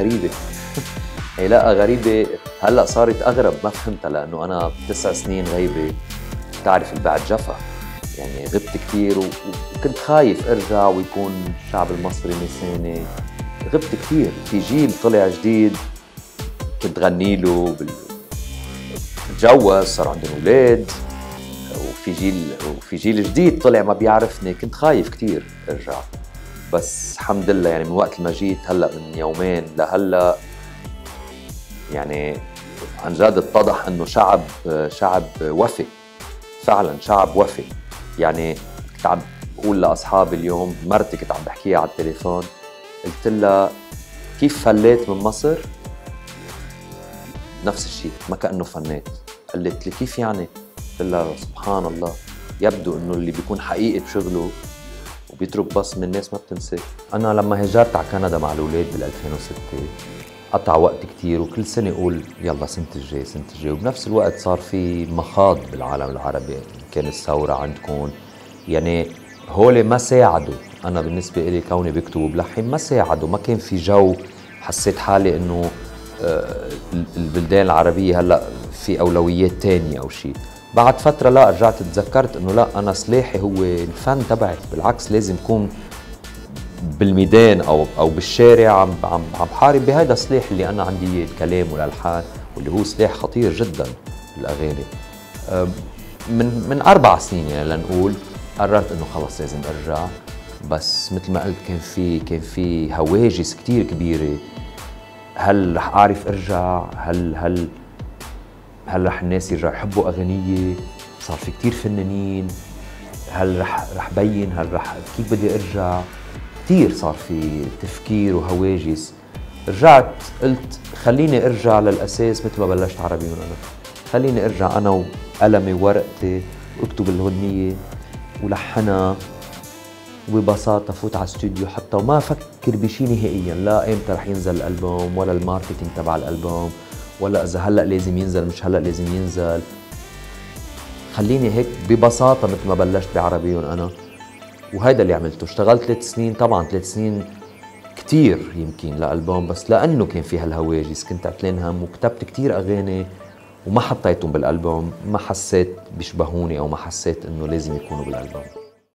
غريبة. هي لا غريبة، هلأ صارت أغرب، ما فهمتها لأنه أنا 9 سنين غيبة، بتعرف البعد جفا، يعني غبت كتير وكنت خايف أرجع ويكون الشعب المصري نساني. غبت كتير، في جيل طلع جديد كنت غني له تجوز، صار عندهم أولاد، وفي جيل جديد طلع ما بيعرفني. كنت خايف كتير أرجع، بس الحمد لله يعني من وقت ما جيت هلأ من يومين لهلأ يعني عن جد اتضح انه شعب وفي، فعلا شعب وفي. يعني كنت عم بقول لاصحابي اليوم، مرتي كنت عم بحكيها على التليفون، قلت لها كيف فليت من مصر؟ نفس الشيء، ما كأنه فنيت. قالت لي كيف يعني؟ قلت لها سبحان الله، يبدو انه اللي بيكون حقيقي بشغله وبيترك بصمة الناس ما بتنساه. انا لما هاجرت على كندا مع الاولاد بال 2006 قطع وقت كتير، وكل سنة أقول يلا سنة الجاي سنة الجاي، وبنفس الوقت صار في مخاض بالعالم العربي، كان الثورة عندكم، يعني هولي ما ساعدوا. أنا بالنسبة إلي كوني بكتب وبلحن ما ساعدوا، ما كان في جو. حسيت حالي إنه البلدان العربية هلأ في أولويات تانية أو شيء. بعد فترة لا رجعت تذكرت إنه لا، أنا سلاحي هو الفن تبعي، بالعكس لازم كون بالميدان او بالشارع عم بحارب بهذا السلاح اللي انا عندي اياه، الكلام والالحان، واللي هو سلاح خطير جدا الاغاني. من 4 سنين يعني لنقول قررت انه خلص لازم ارجع، بس مثل ما قلت كان في هواجس كثير كبيره. هل رح اعرف ارجع؟ هل رح الناس يرجعوا يحبوا اغنيه؟ صار في كثير فنانين، هل رح بين؟ كيف بدي ارجع؟ كتير صار في تفكير وهواجس. رجعت قلت خليني ارجع للاساس مثل ما بلشت عربي من انا، خليني ارجع انا وقلمي وورقتي واكتب الغنية ولحنها وببساطة فوت على استوديو حتى وما افكر بشي نهائيا، لا امتى رح ينزل الالبوم ولا الماركتينج تبع الالبوم ولا اذا هلا لازم ينزل مش هلا لازم ينزل. خليني هيك ببساطة مثل ما بلشت بعربي انا، وهيدا اللي عملته. اشتغلت 3 سنين، طبعا 3 سنين كتير يمكن لألبوم، بس لأنه كان في هالهواجس كنت قتلان هم وكتبت كتير أغاني وما حطيتهم بالألبوم، ما حسيت بيشبهوني أو ما حسيت إنه لازم يكونوا بالألبوم.